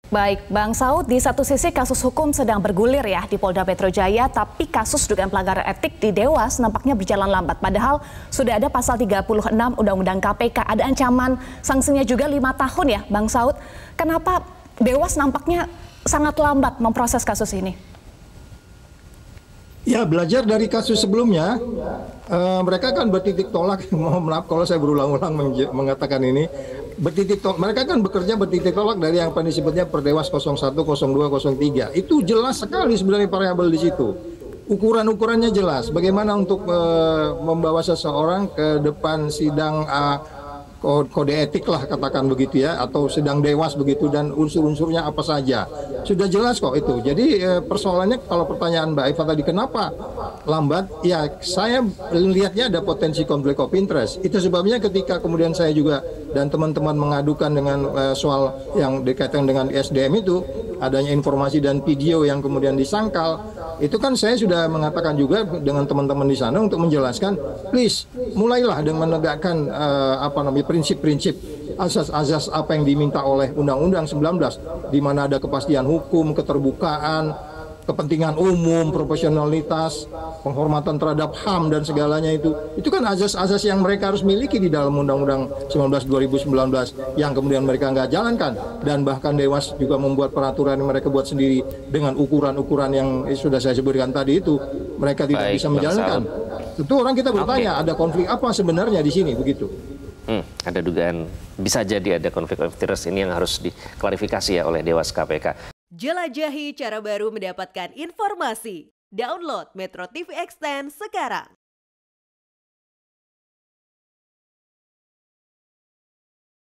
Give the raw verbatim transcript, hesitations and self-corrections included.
Baik, Bang Saud, di satu sisi kasus hukum sedang bergulir ya di Polda Metro Jaya, tapi kasus dugaan pelanggaran etik di Dewas nampaknya berjalan lambat. Padahal sudah ada pasal tiga puluh enam Undang-Undang K P K, ada ancaman sanksinya juga lima tahun ya, Bang Saud. Kenapa Dewas nampaknya sangat lambat memproses kasus ini? Ya, belajar dari kasus sebelumnya, uh, mereka kan bertitik tolak, mohon maaf kalau saya berulang-ulang mengatakan ini, bertitik tolak, mereka kan bekerja bertitik tolak dari yang disebutnya Perdewas nol satu, nol dua, nol tiga. Itu jelas sekali sebenarnya variabel di situ. Ukuran-ukurannya jelas, bagaimana untuk uh, membawa seseorang ke depan sidang uh, kode etik lah katakan begitu ya, atau sedang dewas begitu, dan unsur-unsurnya apa saja sudah jelas kok itu. Jadi eh, persoalannya kalau pertanyaan Mbak Eva tadi kenapa lambat, ya saya lihatnya ada potensi konflik of interest. Itu sebabnya ketika kemudian saya juga dan teman-teman mengadukan dengan eh, soal yang dikaitkan dengan S D M itu, adanya informasi dan video yang kemudian disangkal, itu kan saya sudah mengatakan juga dengan teman-teman di sana untuk menjelaskan, please mulailah dengan menegakkan uh, apa namanya prinsip-prinsip asas-asas apa yang diminta oleh Undang-Undang sembilan belas, di mana ada kepastian hukum, keterbukaan, kepentingan umum, profesionalitas, penghormatan terhadap H A M dan segalanya itu. Itu kan asas-asas yang mereka harus miliki di dalam Undang-Undang sembilan belas dua ribu sembilan belas yang kemudian mereka nggak jalankan. Dan bahkan Dewas juga membuat peraturan yang mereka buat sendiri dengan ukuran-ukuran yang sudah saya sebutkan tadi itu. Mereka tidak Baik, bisa menjalankan. Tentu orang kita bertanya, okay, ada konflik apa sebenarnya di sini, begitu. Hmm, ada dugaan bisa jadi ada konflik of interest, ini yang harus diklarifikasi ya oleh Dewas K P K. Jelajahi cara baru mendapatkan informasi. Download Metro T V Extend sekarang.